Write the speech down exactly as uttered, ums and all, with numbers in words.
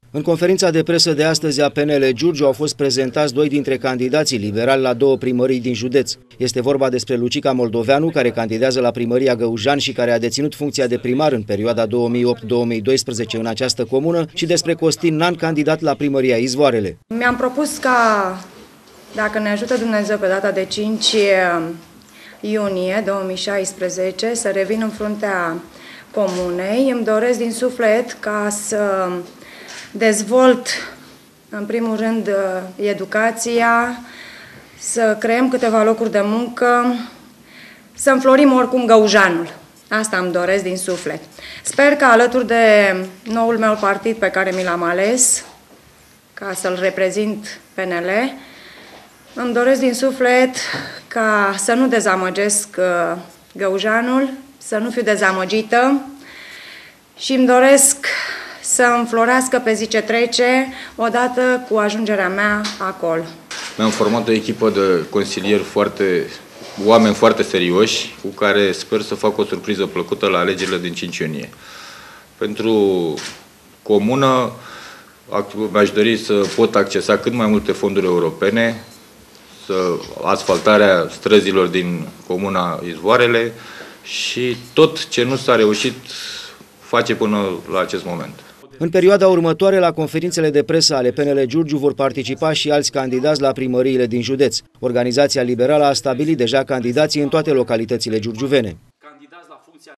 În conferința de presă de astăzi a P N L Giurgiu au fost prezentați doi dintre candidații liberali la două primării din județ. Este vorba despre Lucica Moldoveanu, care candidează la primăria Găujan și care a deținut funcția de primar în perioada două mii opt două mii doisprezece în această comună, și despre Costin Nan, candidat la primăria Izvoarele. Mi-am propus ca, dacă ne ajută Dumnezeu, pe data de cinci iunie două mii șaisprezece, să revin în fruntea comunei. Îmi doresc din suflet ca să dezvolt, în primul rând, educația, să creăm câteva locuri de muncă, să înflorim oricum Găujanul. Asta îmi doresc din suflet. Sper că alături de noul meu partid pe care mi l-am ales, ca să-l reprezint P N L, îmi doresc din suflet ca să nu dezamăgesc Găujanul, să nu fiu dezamăgită, și îmi doresc să înflorească pe zi ce trece, odată cu ajungerea mea acolo. Mi-am format o echipă de consilieri foarte, oameni foarte serioși, cu care sper să fac o surpriză plăcută la alegerile din cinci iunie. Pentru comună mi-aș dori să pot accesa cât mai multe fonduri europene, să asfaltarea străzilor din comuna Izvoarele și tot ce nu s-a reușit face până la acest moment. În perioada următoare, la conferințele de presă ale P N L Giurgiu vor participa și alți candidați la primăriile din județ. Organizația liberală a stabilit deja candidații în toate localitățile giurgiuvene.